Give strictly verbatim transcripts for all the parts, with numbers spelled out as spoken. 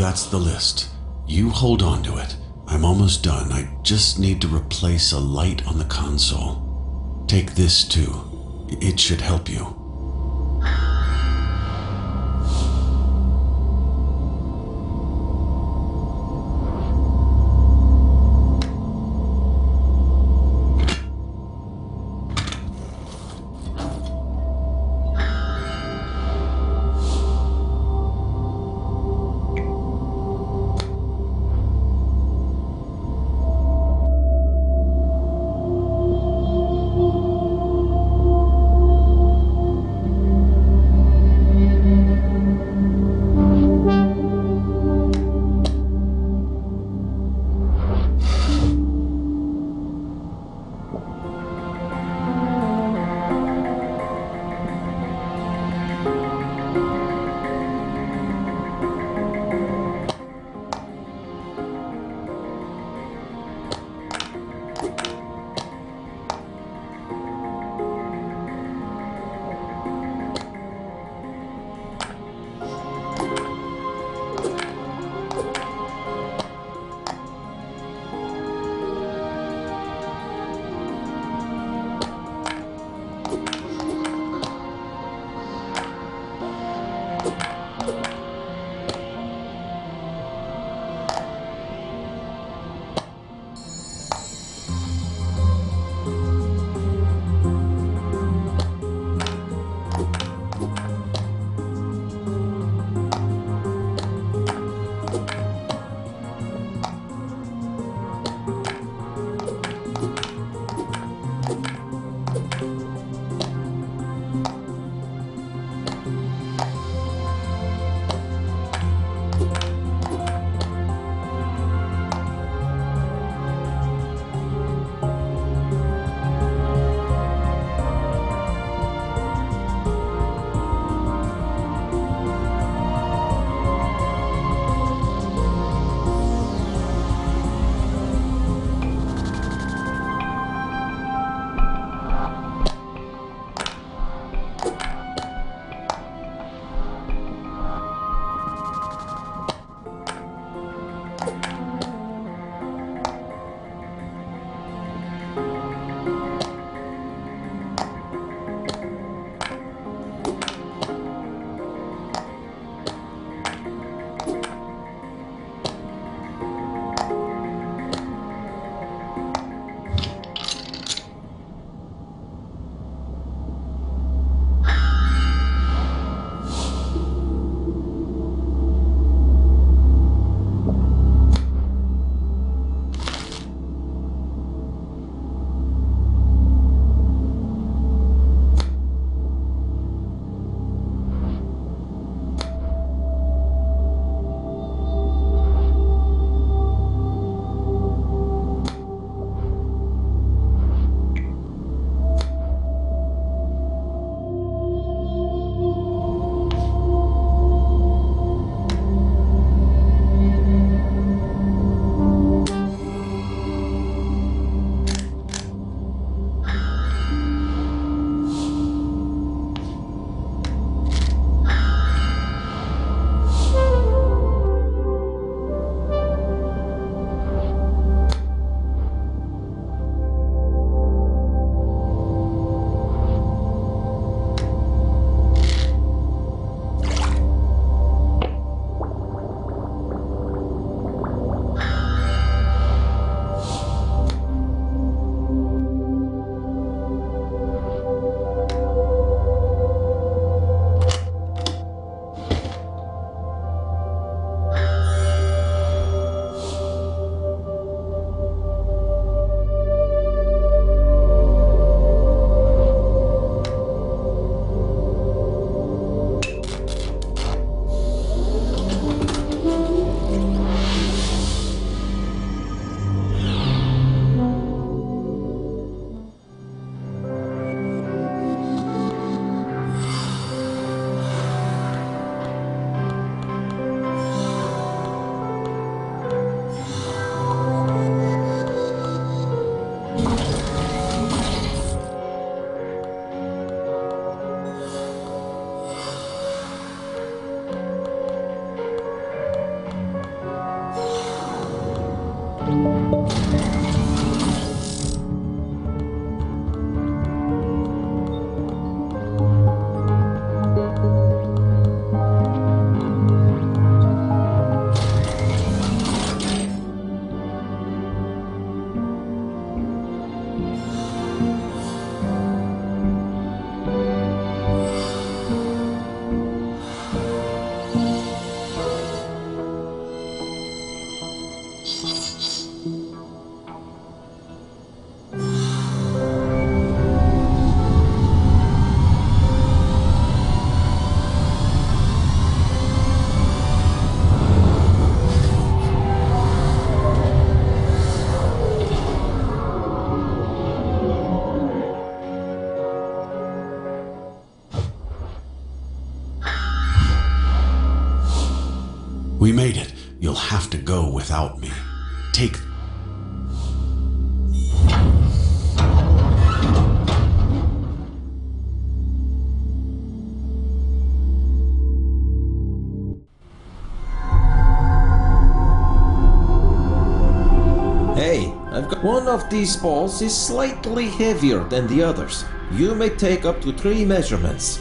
that's the list. You hold on to it. I'm almost done. I just need to replace a light on the console. Take this too. It should help you. We made it. You'll have to go without me. Take... Hey, I've got one of these balls is slightly heavier than the others. You may take up to three measurements.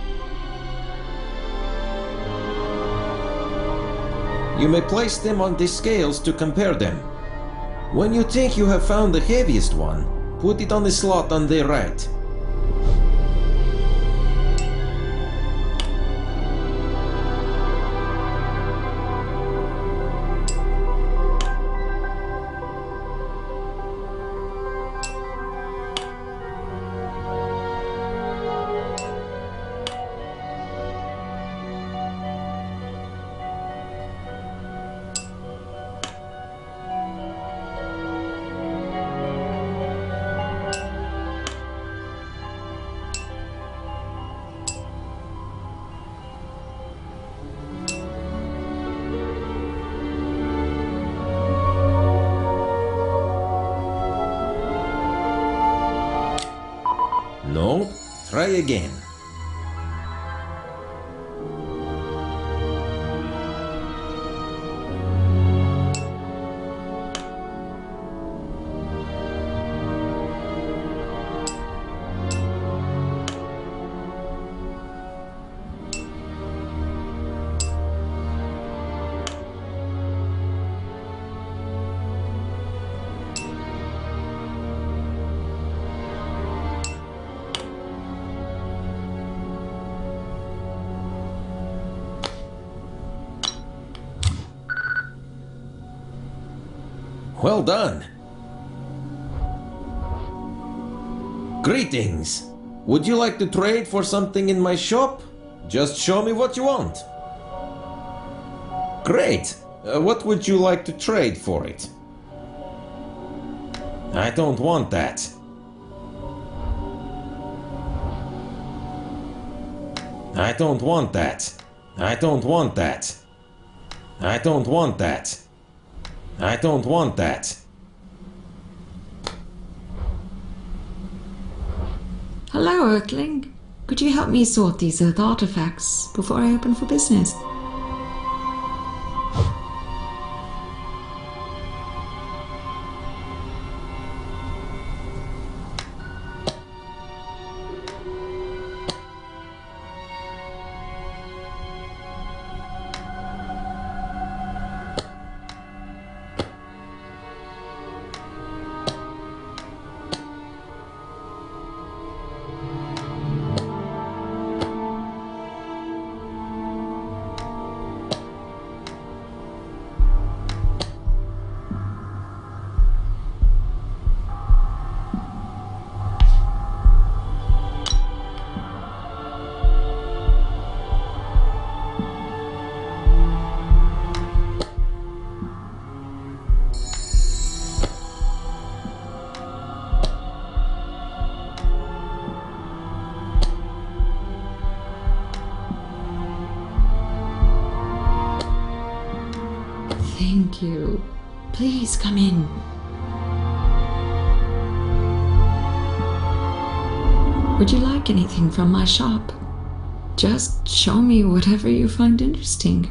You may place them on the scales to compare them. When you think you have found the heaviest one, put it on the slot on the right. No, try again. Well done. Greetings. Would you like to trade for something in my shop? Just show me what you want. Great. Uh, what would you like to trade for it? I don't want that. I don't want that. I don't want that. I don't want that. I don't want that. Hello, Earthling. Could you help me sort these Earth artifacts before I open for business? Thank you. Please come in. Would you like anything from my shop? Just show me whatever you find interesting.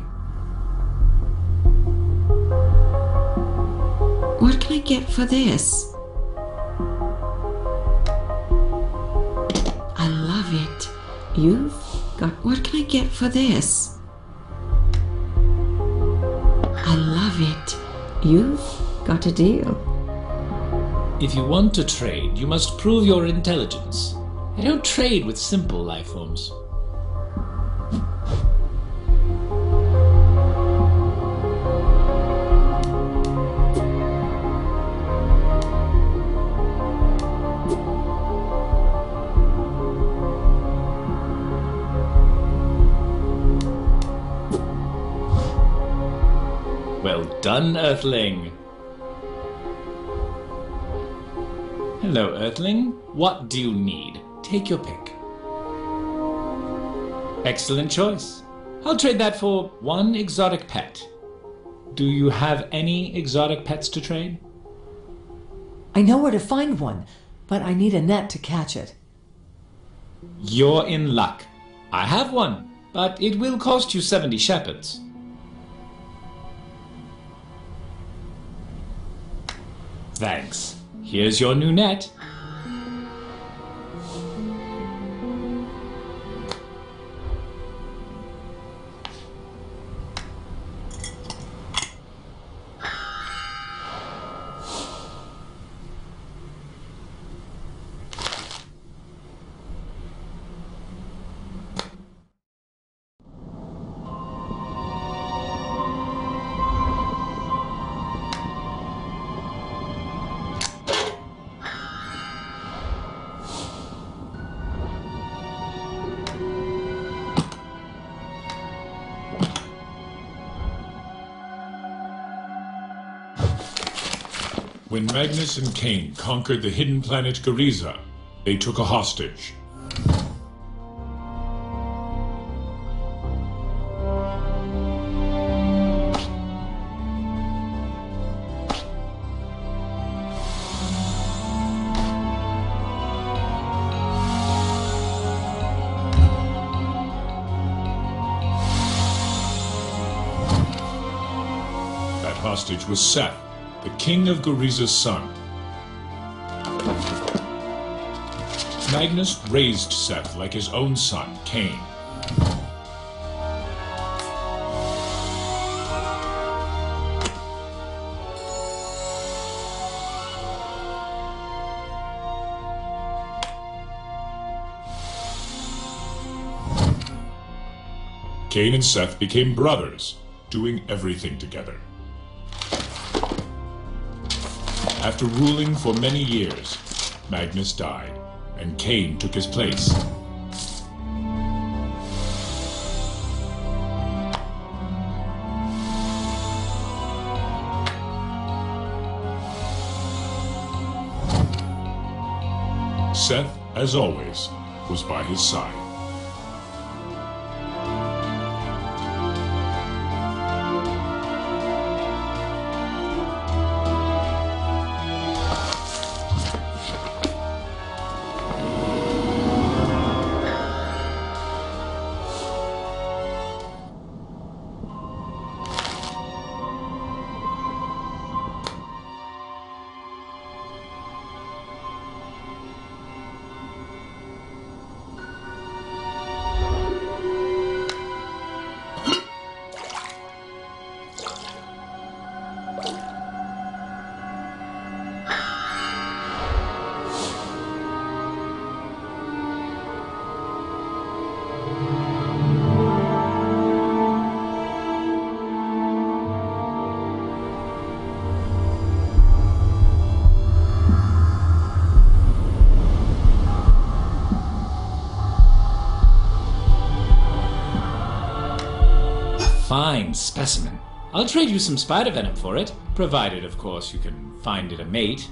What can I get for this? I love it. You've got... What can I get for this? I love it. You've got a deal. If you want to trade, you must prove your intelligence. I don't trade with simple life forms. Well done, Earthling. Hello, Earthling. What do you need? Take your pick. Excellent choice. I'll trade that for one exotic pet. Do you have any exotic pets to trade? I know where to find one, but I need a net to catch it. You're in luck. I have one, but it will cost you seventy shepherds. Thanks. Here's your new net. When Magnus and Cain conquered the hidden planet Gariza, they took a hostage. That hostage was Seth, the king of Gariza's son. Magnus raised Seth like his own son, Cain. Cain and Seth became brothers, doing everything together. After ruling for many years, Magnus died, and Cain took his place. Seth, as always, was by his side. Fine specimen. I'll trade you some spider venom for it, provided, of course, you can find it a mate.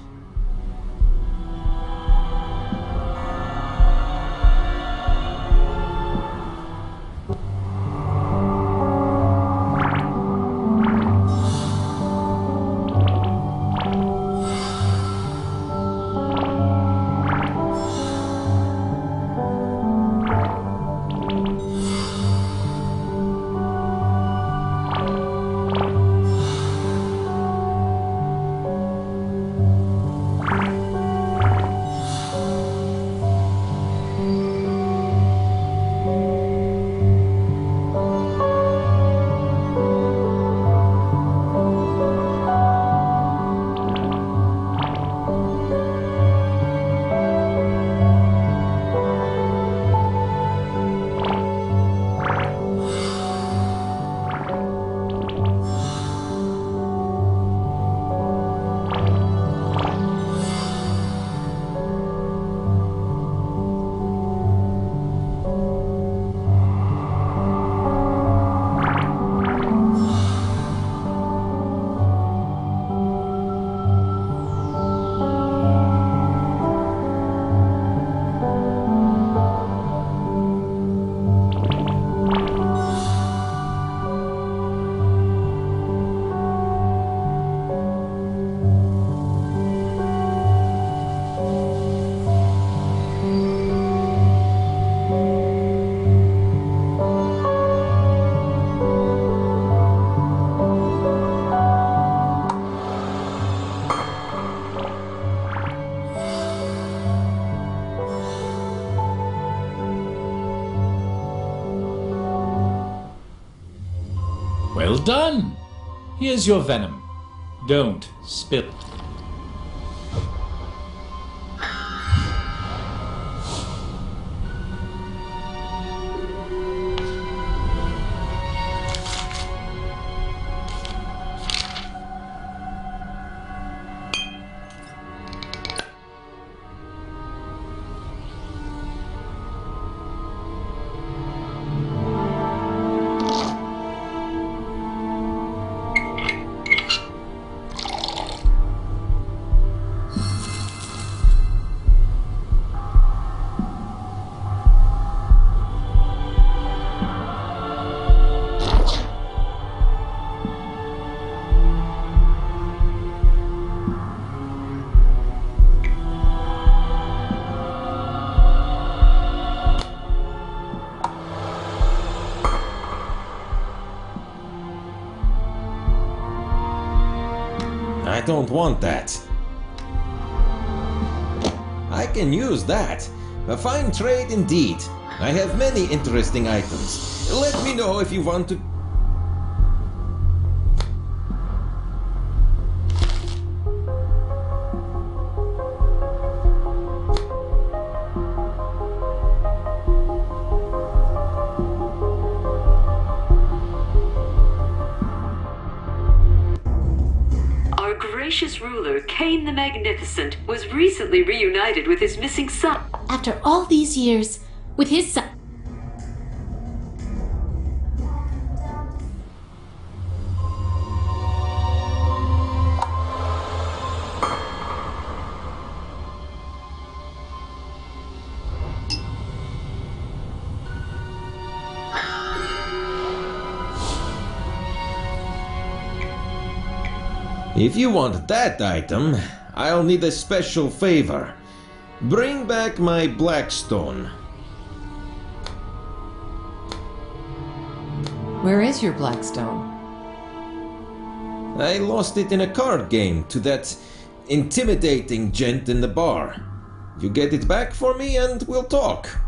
done! Here's your venom. Don't spill it. I don't want that. I can use that. A fine trade indeed. I have many interesting items. Let me know if you want to... Gracious ruler, Cain the Magnificent, was recently reunited with his missing son. After all these years, with his son. If you want that item, I'll need a special favor. Bring back my Blackstone. Where is your Blackstone? I lost it in a card game to that intimidating gent in the bar. You get it back for me and we'll talk.